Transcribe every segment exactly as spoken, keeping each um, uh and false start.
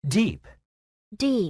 Deep. Deep.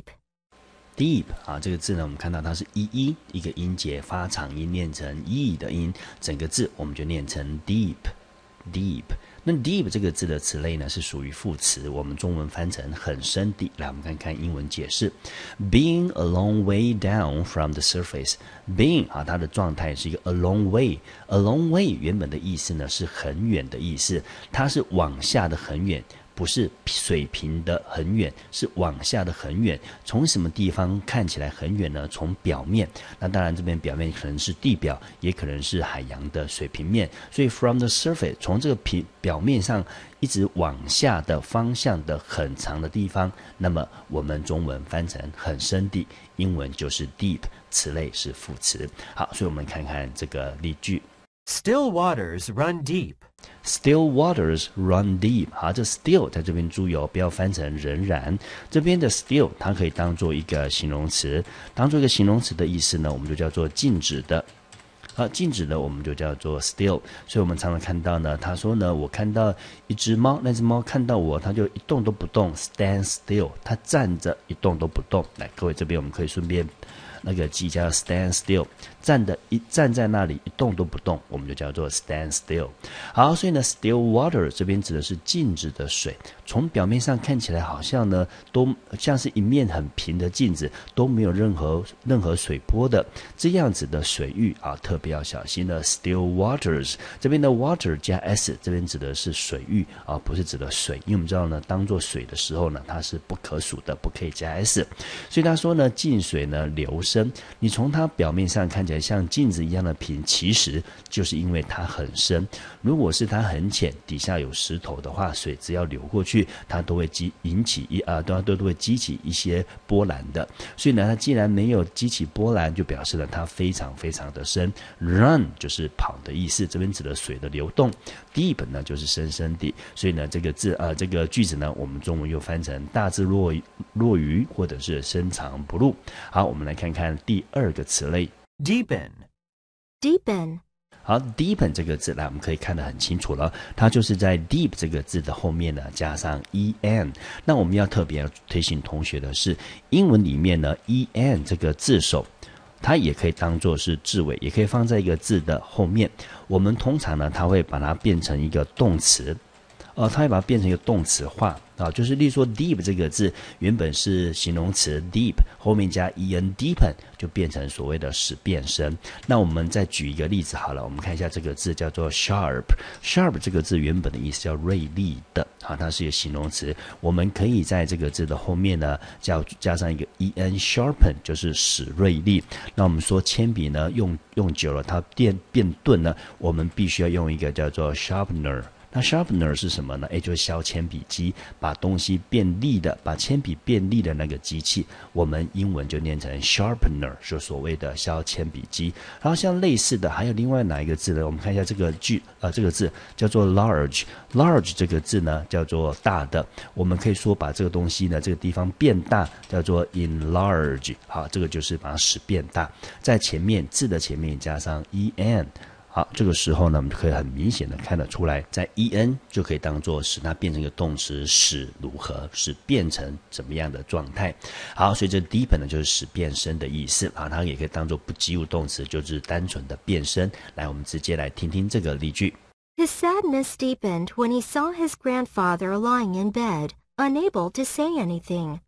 Deep 啊，这个字呢，我们看到它是一一一个音节发长音，念成 e 的音，整个字我们就念成 deep。Deep， 那 deep 这个字的词类呢是属于副词，我们中文翻成很深地。来，我们看看英文解释 ：being a long way down from the surface。being 啊，它的状态是一个 a long way，a long way 原本的意思呢是很远的意思，它是往下的很远。不是水平的很远，是往下的很远。从什么地方看起来很远呢？从表面。那当然这边表面可能是地表，也可能是海洋的水平面。所以 from the surface 从这个平表面上一直往下的方向的很长的地方，那么我们中文翻成很深地，英文就是 deep， 词类是副词。好，所以我们看看这个例句。 Still waters run deep. Still waters run deep。好，这 still 在这边注意哦，不要翻成仍然。这边的 still 它可以当做一个形容词，当做一个形容词的意思呢，我们就叫做静止的。好，静止的我们就叫做 still。所以我们常常看到呢，他说呢，我看到一只猫，那只猫看到我，它就一动都不动 ，stand still， 它站着一动都不动。来，各位这边我们可以顺便。那个记叫 stand still， 站的一站在那里一动都不动，我们就叫做 stand still。好，所以呢 still water 这边指的是静止的水，从表面上看起来好像呢都像是一面很平的镜子，都没有任何任何水波的这样子的水域啊，特别要小心的 still waters。这边的 water 加 s， 这边指的是水域啊，不是指的水，因为我们知道呢，当做水的时候呢，它是不可数的，不可以加 s。所以他说呢，静水呢流深，你从它表面上看起来像镜子一样的平，其实就是因为它很深。如果是它很浅，底下有石头的话，水只要流过去，它都会激引起一啊，都都都会激起一些波澜的。所以呢，它既然没有激起波澜，就表示了它非常非常的深。Run 就是跑的意思，这边指的水的流动。Deep 呢就是深深地。所以呢，这个字呃这个句子呢，我们中文又翻成大智若若愚，或者是深藏不露。好，我们来看看第二个词类 Deepen. Deepen. 好 deepen 这个字来我们可以看得很清楚了，它就是在 deep 这个字的后面呢加上 en。 那我们要特别提醒同学的是，英文里面呢 en 这个字首它也可以当作是字尾，也可以放在一个字的后面。我们通常呢它会把它变成一个动词，呃，它会把它变成一个动词化啊，就是例如说 deep 这个字原本是形容词 deep， 后面加 en deepen 就变成所谓的使变声。那我们再举一个例子好了，我们看一下这个字叫做 sharp。 sharp 这个字原本的意思叫锐利的啊，它是一个形容词，我们可以在这个字的后面呢加加上一个 en sharpen， 就是使锐利。那我们说铅笔呢用用久了它变变钝呢，我们必须要用一个叫做 sharpener。那 sharpener 是什么呢？诶，就是削铅笔机，把东西变利的，把铅笔变利的那个机器，我们英文就念成 sharpener， 是所谓的削铅笔机。然后像类似的还有另外哪一个字呢？我们看一下这个句，呃，这个字叫做 large。large 这个字呢叫做大的，我们可以说把这个东西呢这个地方变大，叫做 enlarge。好，这个就是把它使变大，在前面字的前面加上 en。好，这个时候呢，我们就可以很明显的看得出来，在 en 就可以当做使它变成一个动词，使如何，使变成怎么样的状态。好，所以这 deepen 呢就是使变身的意思啊，它也可以当做不及物动词，就是单纯的变身。来，我们直接来听听这个例句。 His sadness deepened when he saw his grandfather lying in bed, unable to say anything.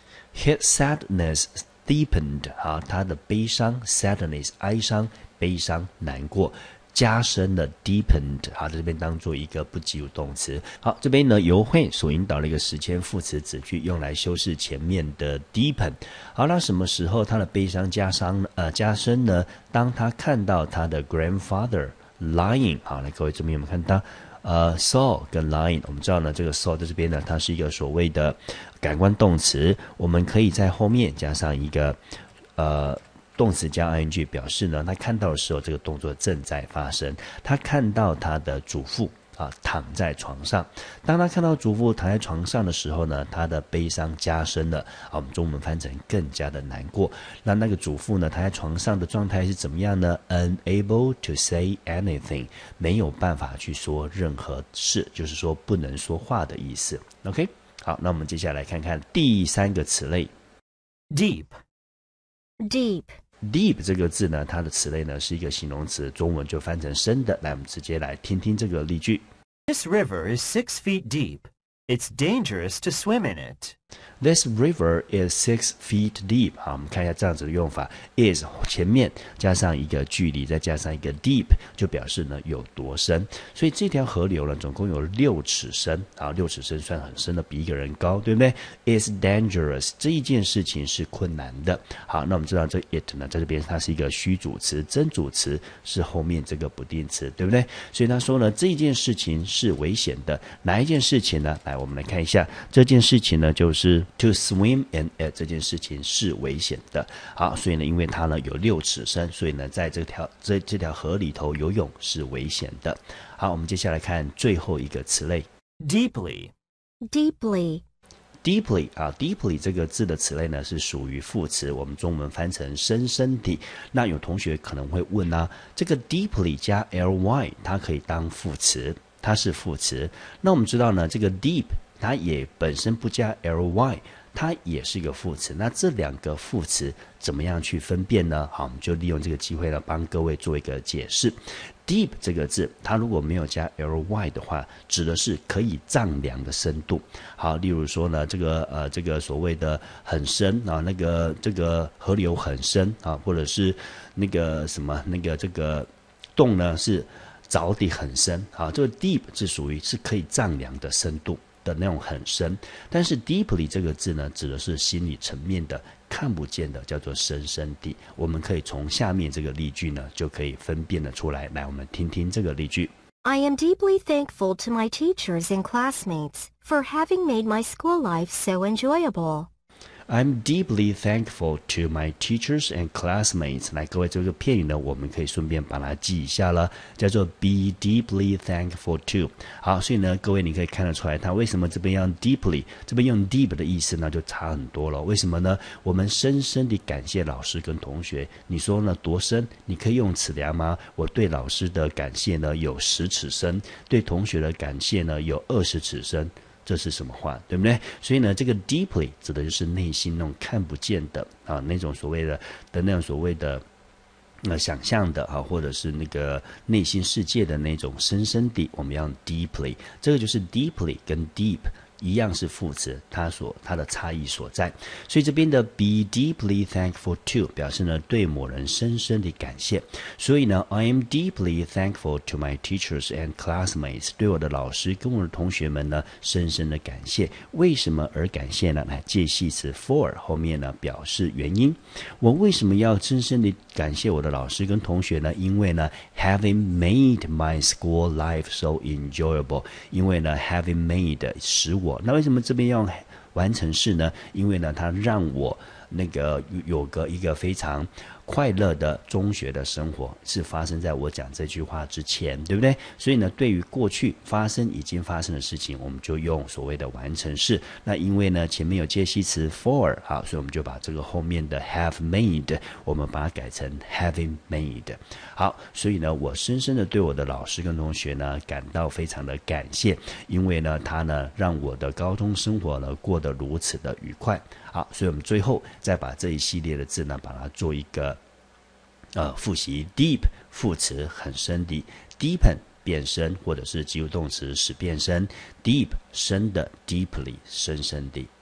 His sadness deepened 啊，他的悲伤 sadness 哀伤、悲伤、难过。加深了 deepened， 好，这边当做一个不及物动词。好，这边呢由会所引导了一个时间副词子句，用来修饰前面的 deepen。好，那什么时候他的悲伤加伤呃加深呢？当他看到他的 grandfather lying， 好，来各位这边有没有看到？呃 saw 跟 lying， 我们知道呢，这个 saw 在这边呢，它是一个所谓的感官动词，我们可以在后面加上一个呃。动词加 ing 表示呢，他看到的时候，这个动作正在发生。他看到他的祖父啊躺在床上。当他看到祖父躺在床上的时候呢，他的悲伤加深了啊。我们中文翻成更加的难过。那那个祖父呢，他在床上的状态是怎么样呢 ？Unable to say anything， 没有办法去说任何事，就是说不能说话的意思。OK。 好，那我们接下来看看第三个词类 Deep. deep, deep 这个字呢，它的词类呢是一个形容词，中文就翻成深的。来，我们直接来听听这个例句。 This river is six feet deep. It's dangerous to swim in it. This river is six feet deep. 好，我们看一下这样子的用法 is 前面加上一个距离，再加上一个 deep， 就表示呢有多深。所以这条河流呢，总共有六尺深。好，六尺深算很深的，比一个人高，对不对 ？Is dangerous 这一件事情是困难的。好，那我们知道这 it 呢，在这边它是一个虚主词，真主词是后面这个不定词，对不对？所以他说呢，这一件事情是危险的。哪一件事情呢？来，我们来看一下，这件事情呢，就是 to swim in it 这件事情是危险的。好，所以呢，因为它呢有六尺深，所以呢，在这条这这条河里头游泳是危险的。好，我们接下来看最后一个词类 Deeply. deeply, deeply 啊 ，deeply 这个字的词类呢是属于副词，我们中文翻成深深地。那有同学可能会问啊，这个 deeply 加 ly 它可以当副词，它是副词。那我们知道呢，这个 deep 它也本身不加 ly， 它也是一个副词。那这两个副词怎么样去分辨呢？好，我们就利用这个机会呢，帮各位做一个解释。deep 这个字，它如果没有加 ly 的话，指的是可以丈量的深度。好，例如说呢，这个呃，这个所谓的很深啊，那个这个河流很深啊，或者是那个什么那个这个洞呢是着地很深。好，这个 deep 是属于是可以丈量的深度的那种很深，但是 deeply 这个字呢，指的是心理层面的。看不见的叫做深深地，我们可以从下面这个例句呢，就可以分辨得出来。来，我们听听这个例句。 I am deeply thankful to my teachers and classmates for having made my school life so enjoyable. I'm deeply thankful to my teachers and classmates. 来，各位，这个片语呢，我们可以顺便把它记一下了，叫做 be deeply thankful to。好，所以呢，各位你可以看得出来，它为什么这边用 deeply， 这边用 deep 的意思呢，就差很多了。为什么呢？我们深深地感谢老师跟同学。你说呢，多深？你可以用尺量吗？我对老师的感谢呢，有十尺深；对同学的感谢呢，有二十尺深。这是什么话，对不对？所以呢，这个 deeply 指的就是内心那种看不见的啊，那种所谓的的那种所谓的呃想象的啊，或者是那个内心世界的那种深深地，我们要用 deeply， 这个就是 deeply 跟 deep。一样是副词，它所它的差异所在。所以这边的 be deeply thankful to 表示呢对某人深深的感谢。所以呢 I am deeply thankful to my teachers and classmates， 对我的老师跟我的同学们呢深深的感谢。为什么而感谢呢？来，介系词 for 后面呢表示原因。我为什么要深深的感谢我的老师跟同学呢？因为呢 having made my school life so enjoyable， 因为呢 having made 使我那为什么这边要完成式呢？因为呢，它让我那个有个一个非常快乐的中学的生活是发生在我讲这句话之前，对不对？所以呢，对于过去发生已经发生的事情，我们就用所谓的完成式。那因为呢前面有介系词 for， 好，所以我们就把这个后面的 have made， 我们把它改成 having made。好，所以呢，我深深的对我的老师跟同学呢感到非常的感谢，因为呢，他呢让我的高中生活呢过得如此的愉快。好，所以我们最后再把这一系列的字呢，把它做一个呃复习。Deep 副词很深的 ，deepen 变深或者是及物动词使变深 ，deep 深的 ，deeply 深深的。